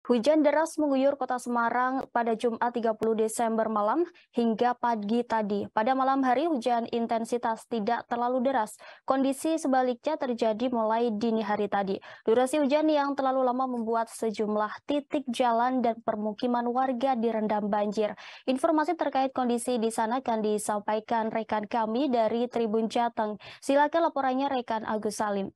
Hujan deras mengguyur kota Semarang pada Jumat 30 Desember malam hingga pagi tadi. Pada malam hari hujan intensitas tidak terlalu deras. Kondisi sebaliknya terjadi mulai dini hari tadi. Durasi hujan yang terlalu lama membuat sejumlah titik jalan dan permukiman warga direndam banjir. Informasi terkait kondisi di sana akan disampaikan rekan kami dari Tribun Jateng. Silakan laporannya rekan Agus Salim.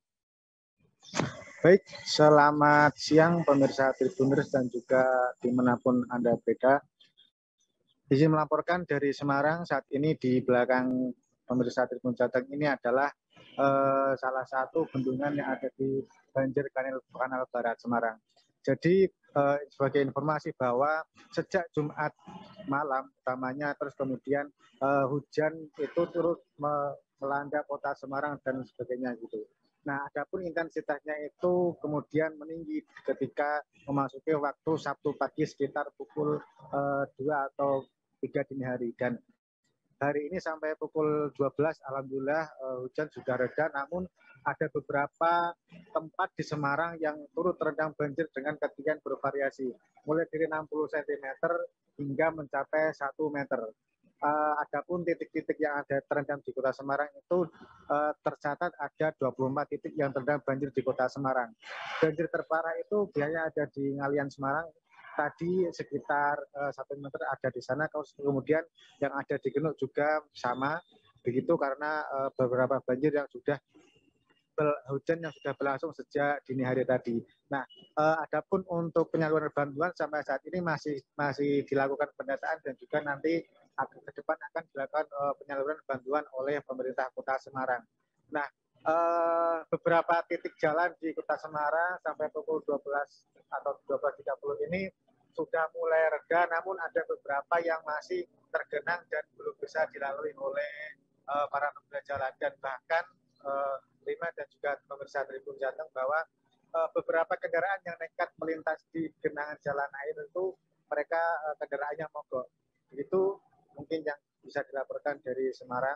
Baik, selamat siang pemirsa Tribuners dan juga dimanapun Anda berada. Izin melaporkan dari Semarang. Saat ini di belakang pemirsa Tribun Jateng ini adalah salah satu bendungan yang ada di Banjir Kanal Barat Semarang. Jadi sebagai informasi bahwa sejak Jumat malam utamanya terus kemudian hujan itu turut melanda kota Semarang dan sebagainya gitu. Nah, adapun intensitasnya itu kemudian meninggi ketika memasuki waktu Sabtu pagi sekitar pukul 2 atau 3 dini hari. Dan hari ini sampai pukul 12 alhamdulillah hujan sudah reda, namun ada beberapa tempat di Semarang yang turut terendam banjir dengan ketinggian bervariasi, mulai dari 60 cm hingga mencapai 1 meter. Adapun titik-titik yang ada terendam di Kota Semarang itu tercatat ada 24 titik yang terendam banjir di Kota Semarang. Banjir terparah itu biasanya ada di Ngalian Semarang, tadi sekitar 1 meter ada di sana, kemudian yang ada di Genuk juga sama begitu karena beberapa banjir yang sudah hujan yang sudah berlangsung sejak dini hari tadi. Nah, adapun untuk penyaluran bantuan sampai saat ini masih dilakukan pendataan dan juga nanti ke depan akan dilakukan penyaluran bantuan oleh pemerintah Kota Semarang. Nah, beberapa titik jalan di Kota Semarang sampai pukul 12 atau 12.30 ini sudah mulai reda, namun ada beberapa yang masih tergenang dan belum bisa dilalui oleh para pengguna jalan. Dan bahkan Rima dan juga pemirsa Tribun Jateng bahwa beberapa kendaraan yang nekat melintas di genangan jalan air itu mereka kendaraannya mogok. Itu mungkin yang bisa dilaporkan dari Semarang.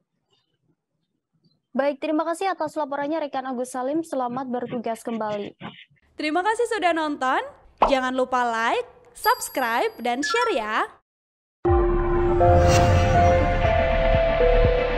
Baik, terima kasih atas laporannya rekan Agus Salim. Selamat bertugas kembali. Terima kasih sudah nonton. Jangan lupa like, subscribe, dan share ya.